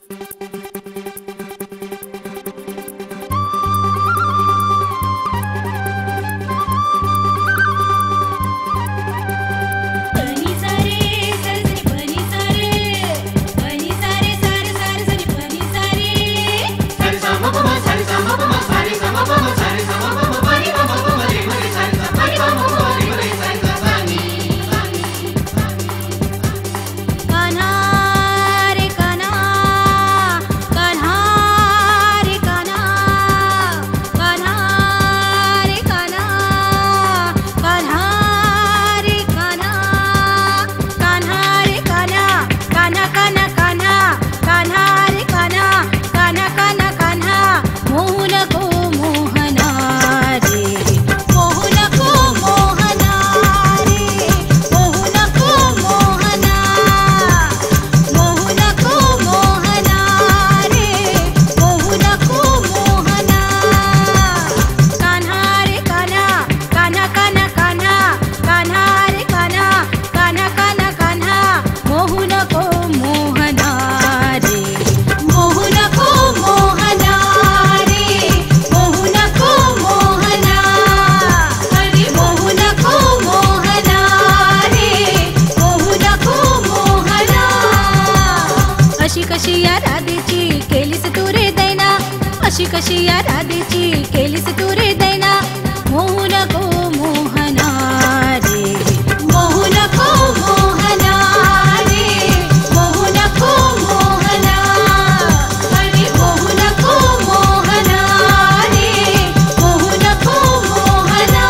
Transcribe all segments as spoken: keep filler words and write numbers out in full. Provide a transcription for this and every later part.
अशी कशी या राधेची केलीस तू रे दैना. मोहू नको मोहना रे, मोहू नको मोहना रे, मोहू नको मोहना, अरे मोहू नको मोहना रे, मोहू नको मोहना.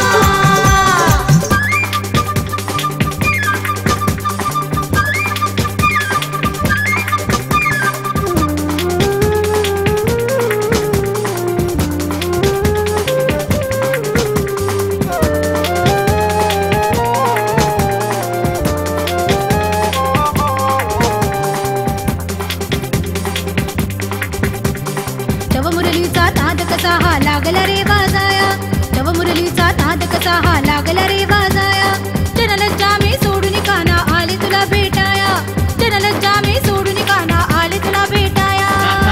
कसा हा लागला रे वाजाया, जव मुरलीचा नाद कसा हा लागला रे वाजाया. जनलज्जा मी सोडून काना आले तुला भेटाया, जनलज्जा मी सोडून काना आले तुला भेटाया.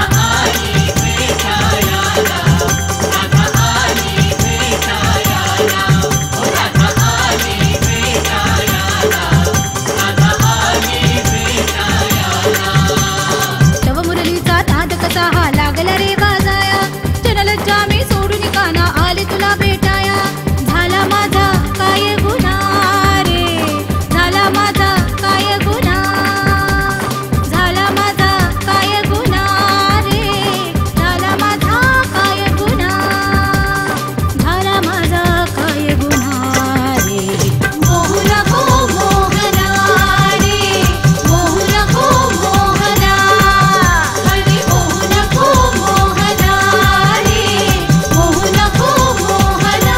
जव मुरलीचा नाद कसा हा लागला रे वाजाया, जनलज्जा मी सोडून काना आले तुला भेटाया. झाला माझा काय गुन्हा रे, झाला माझा काय गुन्हा, झाला माझा काय गुन्हा रे, झाला माझा काय गुन्हा, झाला माझा काय गुन्हा रे. मोहू नको मोहना रे, मोहू नको मोहना, अरे मोहू नको मोहना रे, मोहू नको मोहना.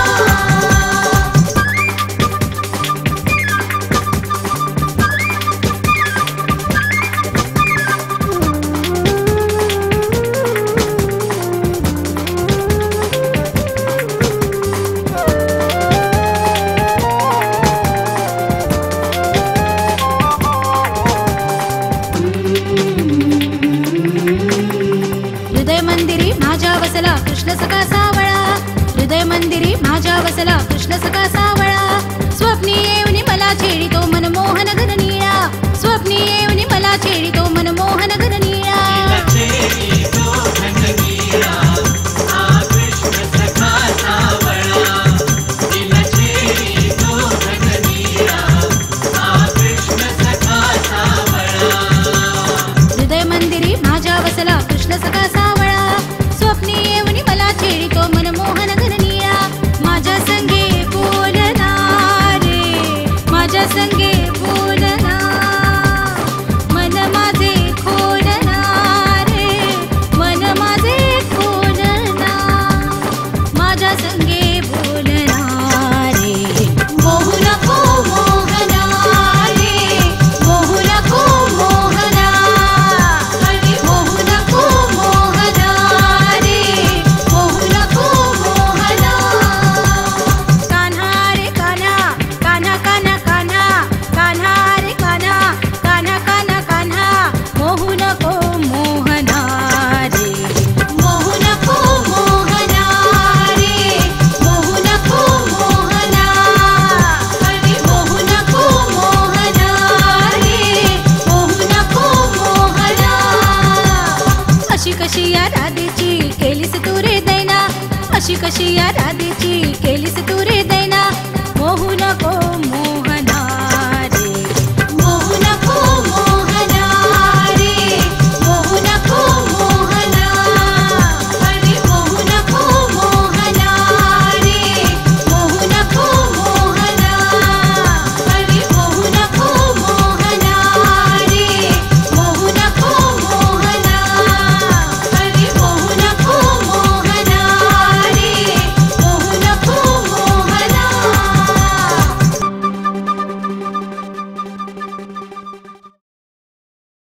हृदय मंदिरी माझ्या वसला कृष्ण सखा सावळा, हृदय मंदिरी माझ्या वसला कृष्ण सखा सावळा. स्वप्नी येऊनी मला छेडितो मनमोहन घननीळा, स्वप्नी येऊनी मला छेडितो मनमोहन घननीळा. हृदय मंदिरी माझ्या वसला कृष्ण सखा सावळा, स्वप्नी येऊनी मला छेडितो मनमोहन घननीळा. माझ्या संगे बोलना रे, माझ्या संगे बोलना, मन माझे खो कशी कशी या राधेची केली